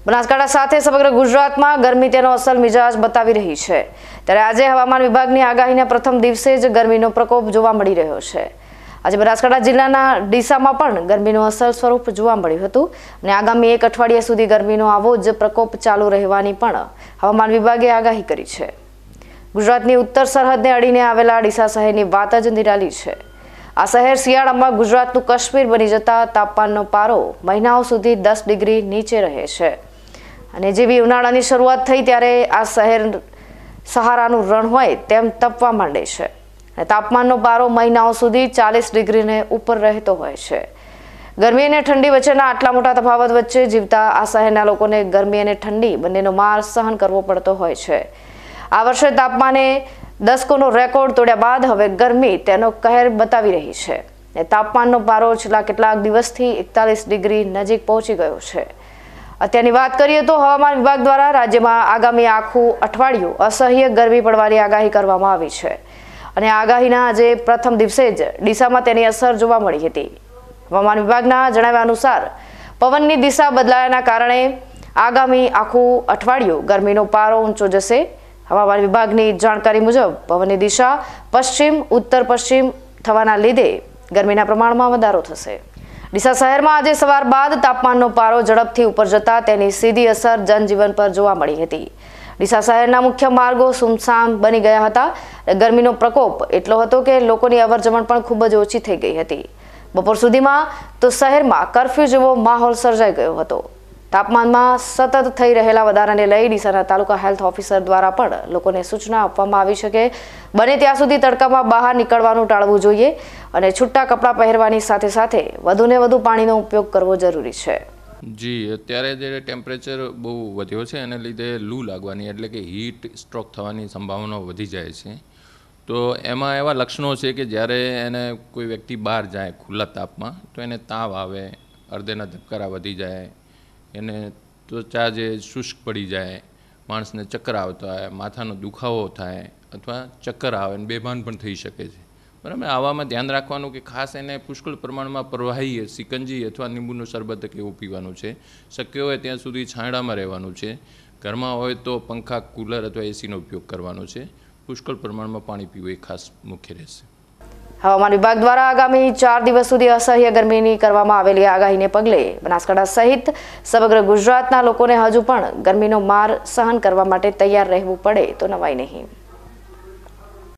બનાસકાંઠા સાથે સમગ્ર ગુજરાતમાં ગરમી તેનો અસલ મિજાજ બતાવી રહી છે। ત્યારે આજે હવામાન વિભાગની આગાહીના પ્રથમ દિવસે જ ગરમીનો પ્રકોપ જોવા મળી રહ્યો છે। આજે બનાસકાંઠા જિલ્લાના ડીસામાં પણ ગરમીનું અસલ સ્વરૂપ જોવા મળ્યું હતું અને આગામી એક અઠવાડિયા સુધી ગરમીનો આવો જ પ્રકોપ ચાલુ રહેવાની પણ હવામાન વિભાગે આગાહી કરી છે। ગુજરાતની ઉત્તર સરહદને અડીને આવેલા ડીસા શહેરની વાત જ નિરાલી છે। આ શહેર શિયાળામાં ગુજરાતનું કાશ્મીર બની જતા તાપમાનનો પારો મહિનાઓ સુધી 10 ડિગ્રી નીચે રહે છે અને જેવી ઉનાળાની શરૂઆત થઈ ત્યારે આ શહેર સહારાનું રણ હોય તેમ તપવા માંડે છે અને તાપમાનનો પારો મહિનાઓ સુધી 40 ડિગ્રીને ઉપર રહેતો હોય છે। ગરમી અને ઠંડી વચ્ચેના આટલા મોટા તફાવત વચ્ચે જીવતા આ શહેરના લોકોને ગરમી અને ઠંડી બંનેનો માર સહન કરવો પડતો હોય છે। આ વર્ષે તાપમાને 10કોનો રેકોર્ડ તોડ્યા બાદ હવે ગરમી તેનો કહેર બતાવી રહી છે। તાપમાનનો પારો છેલ્લા કેટલાક દિવસથી 41 ડિગ્રી નજીક પહોંચી ગયો છે। અત્યારની વાત કરીએ તો હવામાન વિભાગ દ્વારા રાજ્યમાં આગામી આખું અઠવાડિયું અસહ્ય ગરમી પડવાની આગાહી કરવામાં આવી છે અને આગાહીના આજે પ્રથમ દિવસે જ ડીસામાં તેની અસર જોવા મળી હતી। હવામાન વિભાગના જણાવ્યા અનુસાર પવનની દિશા બદલાયાના કારણે આગામી આખું અઠવાડિયું ગરમીનો પારો ઊંચો જશે। હવામાન વિભાગની જાણકારી મુજબ પવનની દિશા પશ્ચિમ ઉત્તર પશ્ચિમ થવાના લીધે ગરમીના પ્રમાણમાં વધારો થશે। ડીસા શહેરમાં આજે સવાર બાદ તાપમાનનો પારો ઝડપથી ઉપર જતા તેની સીધી અસર જનજીવન પર જોવા મળી હતી। ડીસા શહેરના મુખ્ય માર્ગો સુમસામ બની ગયા હતા। ગરમીનો પ્રકોપ એટલો હતો કે લોકોની અવરજવર પણ ખૂબ જ ઓછી થઈ ગઈ હતી। બપોર સુધીમાં તો શહેરમાં કર્ફ્યુ જેવો માહોલ સર્જાઈ ગયો હતો। તાપમાનમાં સતત થઈ રહેલા વધારાને લઈ ડીસાના તાલુકા હેલ્થ ઓફિસર દ્વારા પણ લોકોને સૂચના આપવામાં આવી છે કે બને ત્યાં સુધી તડકામાં બહાર નીકળવાનું ટાળવું જોઈએ અને છૂટા કપડાં પહેરવાની સાથે સાથે વધુને વધુ પાણીનો ઉપયોગ કરવો જરૂરી છે। જી અત્યારે જે ટેમ્પરેચર બહુ વધ્યો છે એને લીધે લૂ લાગવાની એટલે કે હીટ સ્ટ્રોક થવાની સંભાવના વધી જાય છે। તો એમાં એવા લક્ષણો છે કે જ્યારે એને કોઈ વ્યક્તિ બહાર જાય ખુલ્લા તાપમાં તો એને તાવ આવે, હૃદયના ધબકારા વધી જાય, એને ત્વચા જે શુષ્ક પડી જાય, માણસને ચક્કર આવતા હોય, માથાનો દુખાવો થાય અથવા ચક્કર આવે અને બેભાન પણ થઈ શકે છે। બરાબર, આવામાં ધ્યાન રાખવાનું કે ખાસ એને પુષ્કળ પ્રમાણમાં પ્રવાહી સિકંજી અથવા લીંબુનું શરબત કે એવું પીવાનું છે। શક્ય હોય ત્યાં સુધી છાંયડામાં રહેવાનું છે। ઘરમાં હોય તો પંખા, કુલર અથવા એસીનો ઉપયોગ કરવાનો છે। પુષ્કળ પ્રમાણમાં પાણી પીવું એ ખાસ મુખ્ય રહેશે। હવામાન વિભાગ દ્વારા આગામી 4 દિવસ સુધી અસહ્ય ગરમીની કરવામાં આવેલી આગાહીને પગલે બનાસકાંઠા સહિત સમગ્ર ગુજરાતના લોકોને હજુ પણ ગરમીનો માર સહન કરવા માટે તૈયાર રહેવું પડે તો નવાઈ નહીં।